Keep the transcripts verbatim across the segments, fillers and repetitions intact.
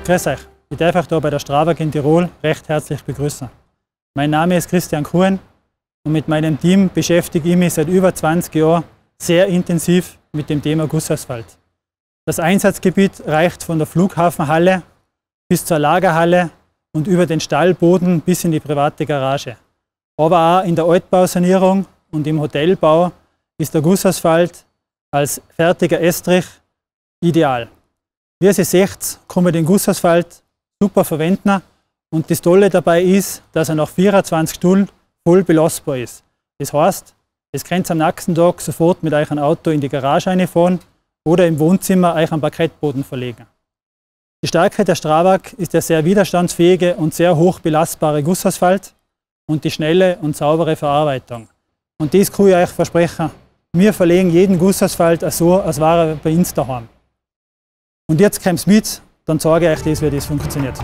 Grüß euch, ich darf euch hier bei der Strabag in Tirol recht herzlich begrüßen. Mein Name ist Christian Kuhn und mit meinem Team beschäftige ich mich seit über zwanzig Jahren sehr intensiv mit dem Thema Gussasphalt. Das Einsatzgebiet reicht von der Flughafenhalle bis zur Lagerhalle und über den Stallboden bis in die private Garage. Aber auch in der Altbausanierung und im Hotelbau ist der Gussasphalt als fertiger Estrich ideal. Wie ihr seht, kann man den Gussasphalt super verwenden und das Tolle dabei ist, dass er nach vierundzwanzig Stunden voll belastbar ist. Das heißt, ihr könnt am nächsten Tag sofort mit eurem Auto in die Garage reinfahren oder im Wohnzimmer euch am Parkettboden verlegen. Die Stärke der Strabag ist der sehr widerstandsfähige und sehr hoch belastbare Gussasphalt und die schnelle und saubere Verarbeitung. Und dies kann ich euch versprechen. Wir verlegen jeden Gussasphalt so, als wäre er bei uns daheim. Und jetzt kommt's mit, dann zeige ich euch das, wie das funktioniert.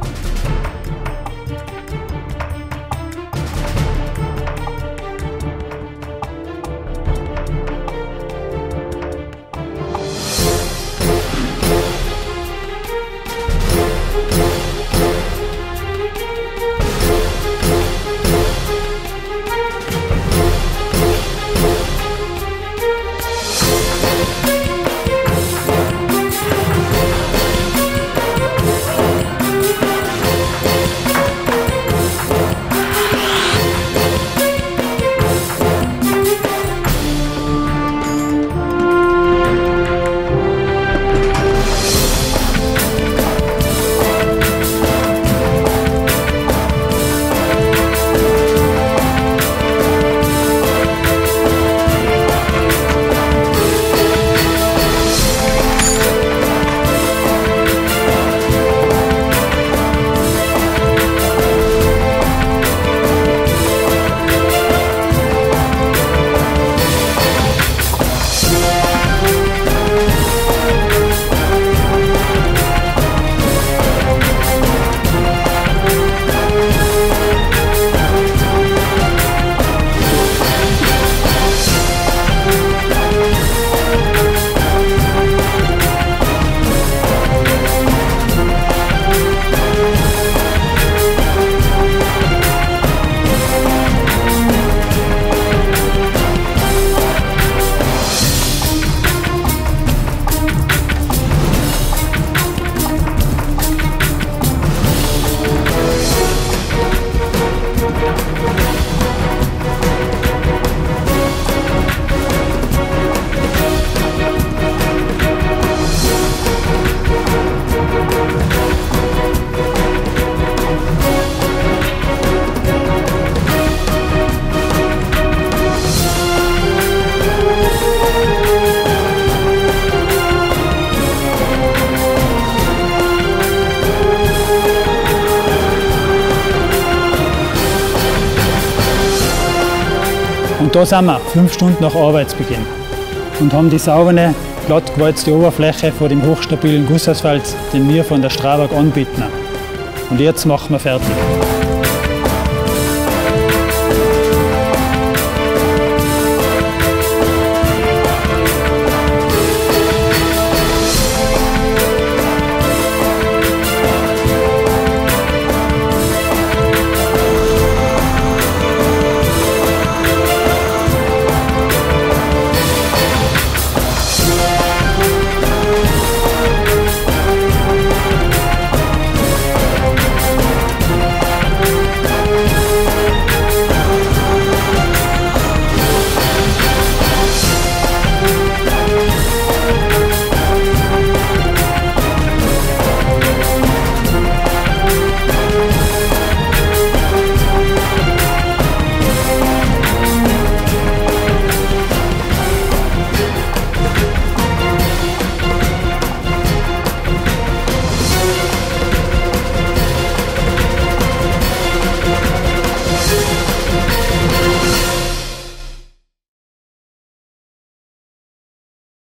Und da sind wir, fünf Stunden nach Arbeitsbeginn und haben die saubere, glatt gewalzte Oberfläche vor dem hochstabilen Gussasphalt, den wir von der Strabag anbieten. Und jetzt machen wir fertig.